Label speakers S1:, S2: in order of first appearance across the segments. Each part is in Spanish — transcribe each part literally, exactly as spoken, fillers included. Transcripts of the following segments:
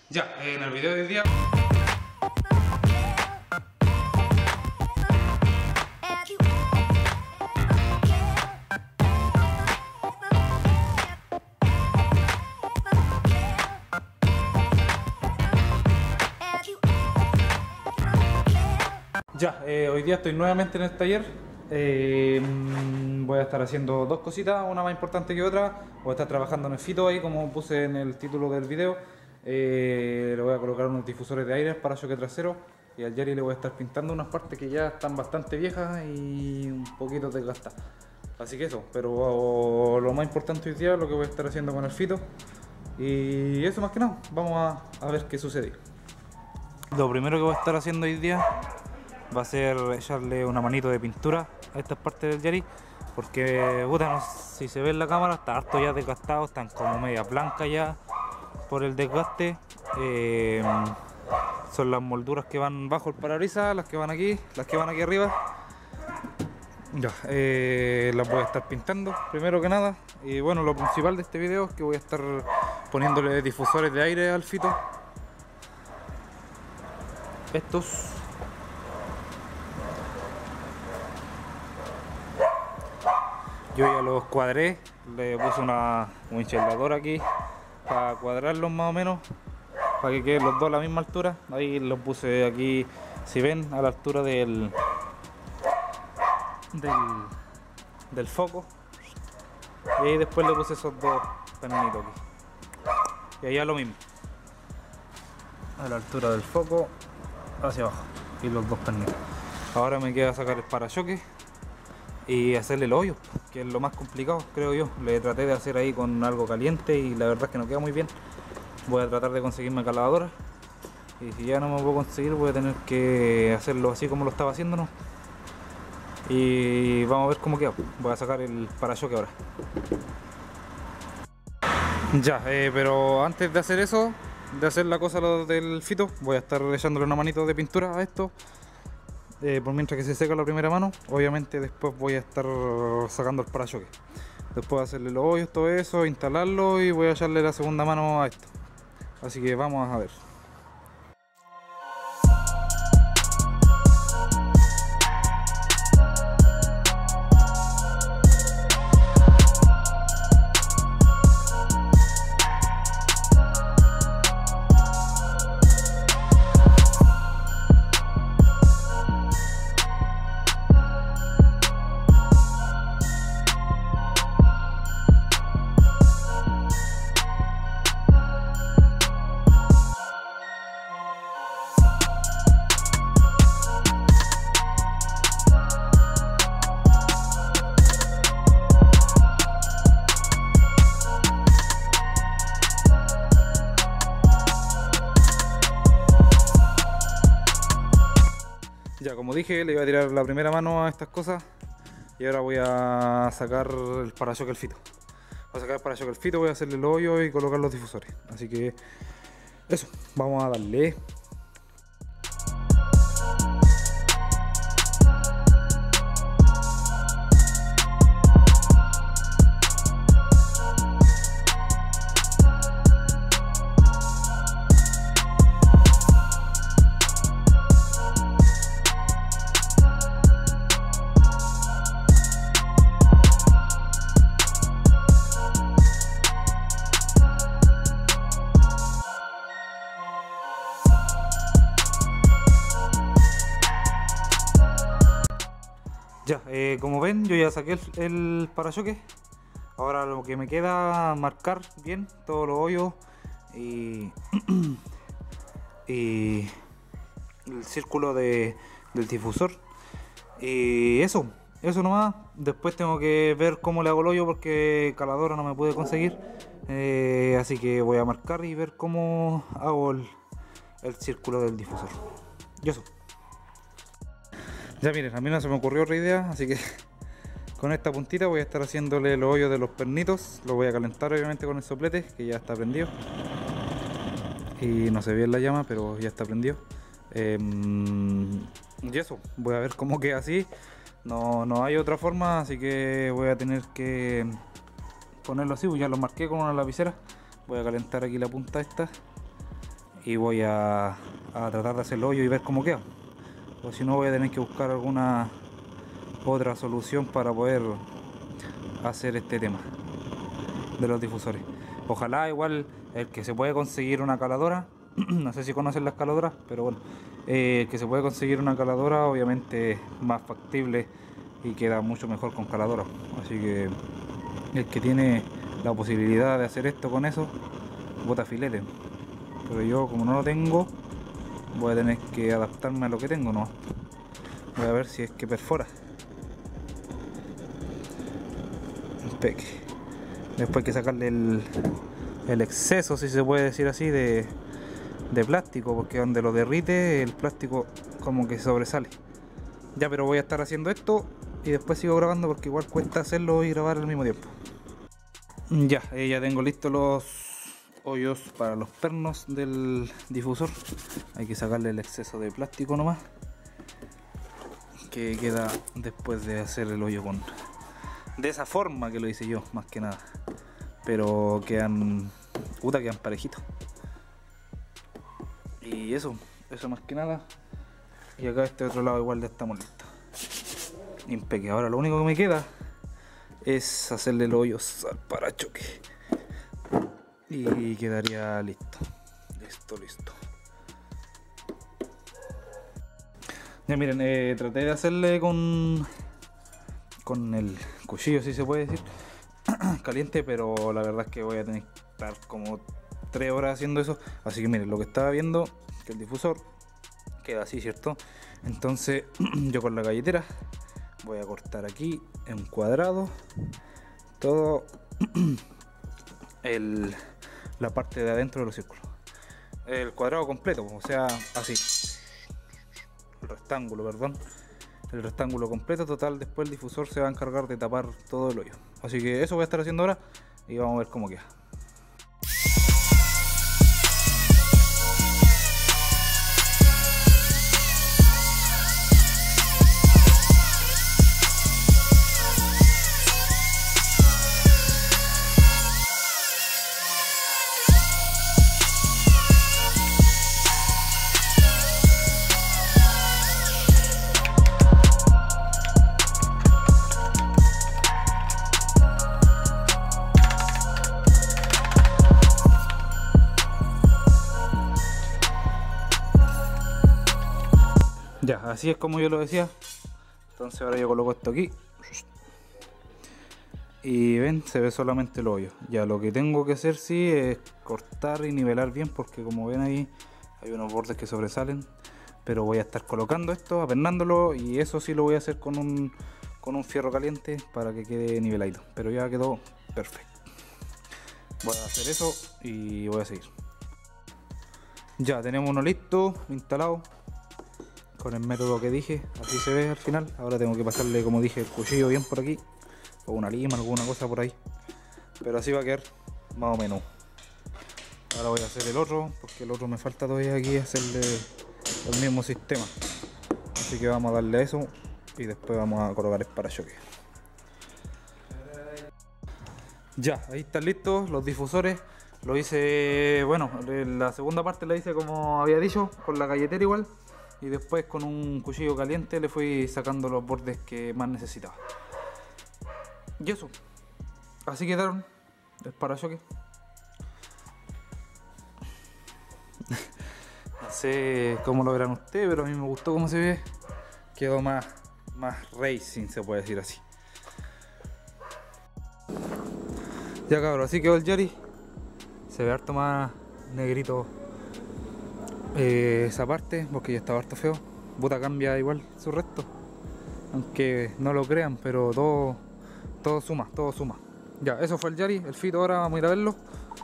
S1: Ya, en el video de hoy día Ya, eh, hoy día estoy nuevamente en el taller. Eh, voy a estar haciendo dos cositas, una más importante que otra. Voy a estar trabajando en el fito ahí, como puse en el título del video. Eh, le voy a colocar unos difusores de aire para choque trasero. Y al Jerry le voy a estar pintando unas partes que ya están bastante viejas y un poquito desgastadas. Así que eso, pero lo más importante hoy día es lo que voy a estar haciendo con el fito. Y eso más que nada, vamos a, a ver qué sucede. Lo primero que voy a estar haciendo hoy día va a ser echarle una manito de pintura a estas partes del Jerry, porque puta, no sé si se ve en la cámara, está harto ya desgastado, están como media blanca ya por el desgaste. Eh, son las molduras que van bajo el parabrisas, las que van aquí, las que van aquí arriba. Ya, eh, las voy a estar pintando primero que nada. Y bueno, lo principal de este video es que voy a estar poniéndole difusores de aire al fito. Estos yo ya los cuadré, le puse una, un hinchelador aquí para cuadrarlos más o menos, para que queden los dos a la misma altura. Ahí los puse aquí, si ven, a la altura del del, del foco. Y ahí después le puse esos dos pernitos aquí. Y allá lo mismo, a la altura del foco, hacia abajo, y los dos pernitos. Ahora me queda sacar el parachoque y hacerle el hoyo, que es lo más complicado, creo yo. Le traté de hacer ahí con algo caliente y la verdad es que no queda muy bien. Voy a tratar de conseguirme caladora, y si ya no me puedo conseguir voy a tener que hacerlo así como lo estaba haciendo, ¿no? Y vamos a ver cómo queda. Voy a sacar el parachoque ahora. Ya, eh, pero antes de hacer eso, de hacer la cosa lo del fito, voy a estar echándole una manito de pintura a esto. Eh, por mientras que se seca la primera mano, obviamente después voy a estar sacando el parachoque. Después hacerle los hoyos, todo eso, instalarlo, y voy a echarle la segunda mano a esto. Así que vamos a ver. Ya, como dije, le iba a tirar la primera mano a estas cosas, y ahora voy a sacar el parachoque al fito. Voy a sacar el parachoque al fito, voy a hacerle el hoyo y colocar los difusores. Así que eso, vamos a darle. Ya, eh, como ven, yo ya saqué el, el parachoque. Ahora lo que me queda es marcar bien todos los hoyos y, y el círculo de, del difusor. Y eso, eso nomás. Después tengo que ver cómo le hago el hoyo, porque caladora no me pude conseguir. Eh, así que voy a marcar y ver cómo hago el, el círculo del difusor. Y eso. Ya miren, a mí no se me ocurrió otra idea, así que con esta puntita voy a estar haciéndole los hoyos de los pernitos. Lo voy a calentar obviamente con el soplete, que ya está prendido. Y no se ve en la llama, pero ya está prendido. Eh, y eso, voy a ver cómo queda así. No, no hay otra forma, así que voy a tener que ponerlo así, pues ya lo marqué con una lapicera. Voy a calentar aquí la punta esta y voy a, a tratar de hacer el hoyo y ver cómo queda. O si no, voy a tener que buscar alguna otra solución para poder hacer este tema de los difusores. Ojalá igual el que se puede conseguir una caladora, no sé si conocen las caladoras, pero bueno, eh, el que se puede conseguir una caladora obviamente es más factible y queda mucho mejor con caladora. Así que el que tiene la posibilidad de hacer esto con eso, bota filete. Pero yo, como no lo tengo, voy a tener que adaptarme a lo que tengo, ¿no? Voy a ver si es que perfora. Impeque. Después hay que sacarle el, el exceso, si se puede decir así, de, de plástico, porque donde lo derrite el plástico como que sobresale. Ya, pero voy a estar haciendo esto y después sigo grabando porque igual cuesta hacerlo y grabar al mismo tiempo. Ya, eh, ya tengo listos los hoyos para los pernos del difusor. Hay que sacarle el exceso de plástico nomás, que queda después de hacer el hoyo con de esa forma que lo hice yo, más que nada. Pero quedan, puta, quedan parejitos. Y eso, eso más que nada. Y acá este otro lado igual ya estamos listos. Impecable. Ahora lo único que me queda es hacerle los hoyos al parachoque. Y quedaría listo. Listo, listo. Ya miren, eh, traté de hacerle con con el cuchillo, si se puede decir, caliente, pero la verdad es que voy a tener que estar como tres horas haciendo eso. Así que miren, lo que estaba viendo, que el difusor queda así, ¿cierto? Entonces yo con la galletera voy a cortar aquí en cuadrado todo el, la parte de adentro de los círculos, el cuadrado completo, o sea, así, el rectángulo, perdón, el rectángulo completo. Total, después el difusor se va a encargar de tapar todo el hoyo. Así que eso voy a estar haciendo ahora y vamos a ver cómo queda. Ya, así es como yo lo decía. Entonces ahora yo coloco esto aquí y ven, se ve solamente el hoyo. Ya lo que tengo que hacer sí es cortar y nivelar bien, porque como ven ahí hay unos bordes que sobresalen. Pero voy a estar colocando esto, apernándolo, y eso sí lo voy a hacer con un, con un fierro caliente para que quede niveladito. Pero ya quedó perfecto. Voy a hacer eso y voy a seguir. Ya tenemos uno listo, instalado, con el método que dije, así se ve al final. Ahora tengo que pasarle, como dije, el cuchillo bien por aquí, o una lima, alguna cosa por ahí, pero así va a quedar más o menos. Ahora voy a hacer el otro, porque el otro me falta todavía aquí hacerle el mismo sistema, así que vamos a darle a eso y después vamos a colocar el parachoque. Ya, ahí están listos los difusores. Lo hice, bueno, la segunda parte la hice como había dicho, con la galletera igual. Y después con un cuchillo caliente le fui sacando los bordes que más necesitaba. Y eso, así quedaron el parachoque. No sé cómo lo verán ustedes, pero a mí me gustó cómo se ve. Quedó más, más racing, se puede decir así. Ya cabrón, así quedó el Yari. Se ve harto más negrito eh, esa parte, porque ya estaba harto feo. Puta, cambia igual su resto, aunque no lo crean, pero todo, todo suma, todo suma. Ya, eso fue el Yari, el Fito. Ahora vamos a ir a verlo.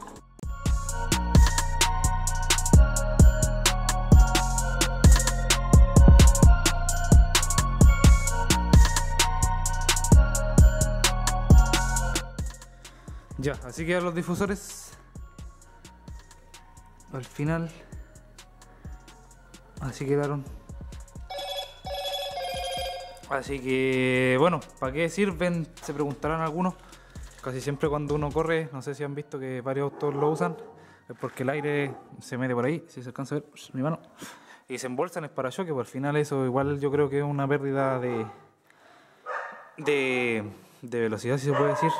S1: Ya, así quedan los difusores. Al final así quedaron. Así que bueno, ¿para qué sirven? Se preguntarán algunos. Casi siempre cuando uno corre, no sé si han visto que varios autos lo usan, es porque el aire se mete por ahí, si se alcanza a ver mi mano, y se embolsa en el parachoque, pues al final eso igual yo creo que es una pérdida de, de, de velocidad, si se puede decir,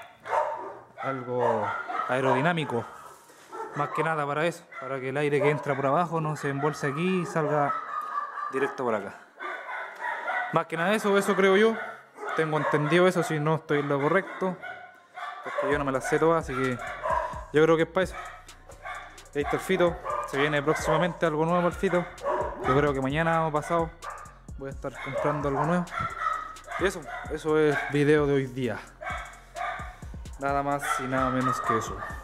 S1: algo aerodinámico, más que nada para eso, para que el aire que entra por abajo no se embolse aquí y salga directo por acá. Más que nada eso, eso creo yo, tengo entendido eso, si no estoy en lo correcto, porque yo no me las sé todas, así que yo creo que es para eso. Ahí está el Fito, se viene próximamente algo nuevo para el Fito. Yo creo que mañana o pasado voy a estar comprando algo nuevo. Y eso, eso es el video de hoy día. Nada más y nada menos que eso.